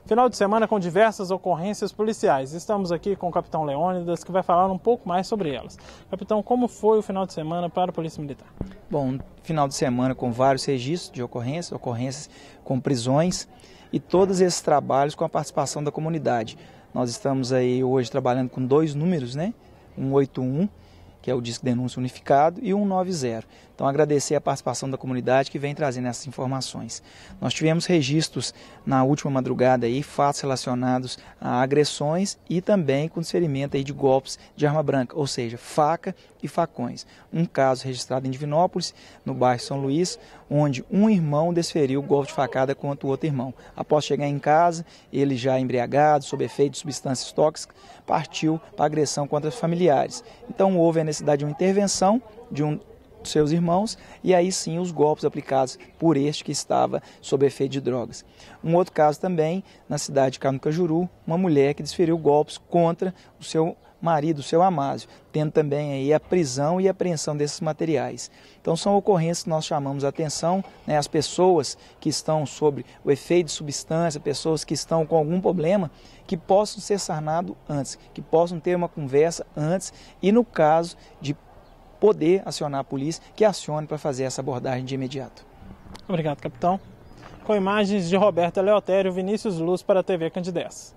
Final de semana com diversas ocorrências policiais. Estamos aqui com o Capitão Leônidas, que vai falar um pouco mais sobre elas. Capitão, como foi o final de semana para a Polícia Militar? Bom, final de semana com vários registros de ocorrências com prisões e todos esses trabalhos com a participação da comunidade. Nós estamos aí hoje trabalhando com 2 números, né? 181, que é o Disque Denúncia Unificado, e 190. Então, agradecer a participação da comunidade que vem trazendo essas informações. Nós tivemos registros na última madrugada aí, fatos relacionados a agressões e também com desferimento aí de golpes de arma branca, ou seja, faca e facões. Um caso registrado em Divinópolis, no bairro São Luís, onde um irmão desferiu golpe de facada contra o outro irmão. Após chegar em casa, ele já embriagado, sob efeito de substâncias tóxicas, partiu para agressão contra os familiares. Então, houve a necessidade de uma intervenção de um dos seus irmãos e aí sim os golpes aplicados por este que estava sob efeito de drogas. Um outro caso também, na cidade de Canucajuru, uma mulher que desferiu golpes contra o seu marido, o seu Amásio, tendo também aí a prisão e apreensão desses materiais. Então são ocorrências que nós chamamos a atenção, né, as pessoas que estão sob o efeito de substância, pessoas que estão com algum problema, que possam ser sanados antes, que possam ter uma conversa antes e no caso de poder acionar a polícia, que acione para fazer essa abordagem de imediato. Obrigado, capitão. Com imagens de Roberto Eleutério, Vinícius Luz para a TV Candidez.